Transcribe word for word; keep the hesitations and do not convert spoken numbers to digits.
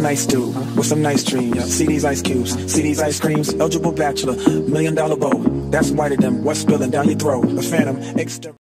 nice dude with some nice dreams. See these ice cubes, see these ice creams. Eligible bachelor, million dollar bow. That's whiter than what's spilling down your throat. A phantom exter